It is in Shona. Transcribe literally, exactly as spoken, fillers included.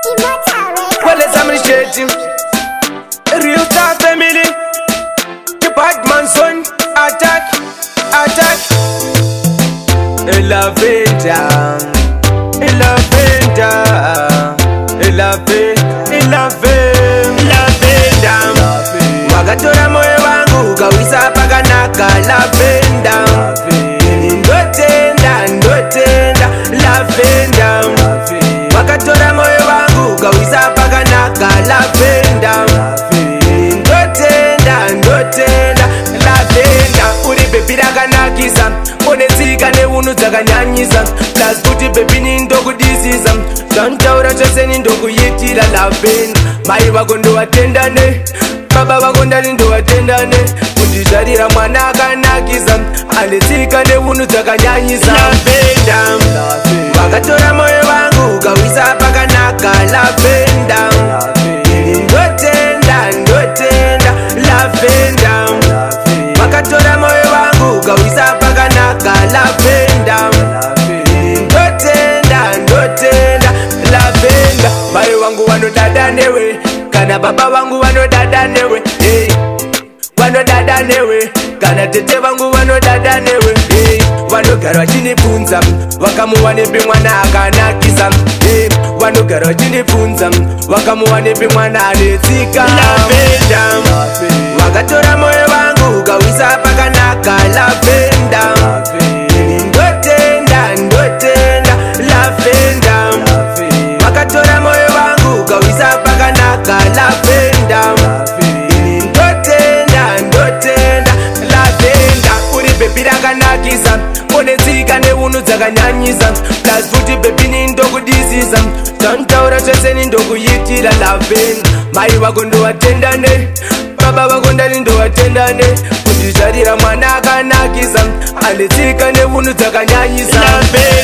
Well, let's appreciate him. Real star family. The bad man son. Attack, attack. Elavenda, Elavenda, Elave, Elave, Elavenda. Wakatora moyo wangu kawisa pakanaka. Lavenda, ndotenda, ndotenda. Lavenda. Wakatora moyo wangu kawisa pakanaka. Lavenda, ndotenda, ndotenda. Lavenda, uri baby rakanakisa. Onetsika neunhu dzakanyanyisa. Plus kuti baby ni ndokudisiza. Zvantaura chose ni ndokuyitira. Lavenda, mai vako ndovatendane, baba vako ndani ndovatendane. Kundizvarira mwana akanakisa. Anetsika neunhu dzakanyanyisa. Lavenda, wakatora moyo wangu ukawisa pakanaka. Lavenda, ndotenda, ndotenda. Lavenda, wakatora moyo wangu ukawisa pakanaka. Lavenda, ndotenda, ndotenda. Lavenda, mai wangu vanodada newe, kana baba vangu vanodada newe. Hey, vanodada newe, kana tete vangu vanodada newe. Hey, vanogara vachinibvunza vakamuwa nepi mwana akanakisa. Hey, vanogara vachinibvunza vakamuwa nepi mwana anetsika. Lavenda, wakatora moyo wangu ukawisa pakanaka. Lavenda, ndotenda, ndotenda. Lavenda, wakatora moyo wangu ukawisa pakanaka. Lavenda, ndotenda, ndotenda. Lavenda, uri baby rakanakisa. Onetsika neunhu dzakanyanyisa. Plus kuti baby ni ndokudisiza. Zvantaura chose ni ndokuyitira. Lavenda, mai vako ndovatendane, baba vako ndani ndovatendane. Kundizvarira mwana akanakisa. Anetsika neunhu dzakanyanyisa.